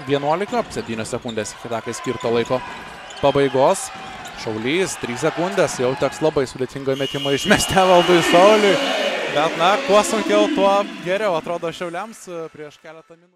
11, 7 sekundės iki takai skirto laiko pabaigos. Šaulys, 3 sekundės, jau teks labai sudėtingą metimą išmesti Evaldui Sauliui. Bet na, kuo sunkiau, tuo geriau atrodo Šiauliams prieš keletą minučių.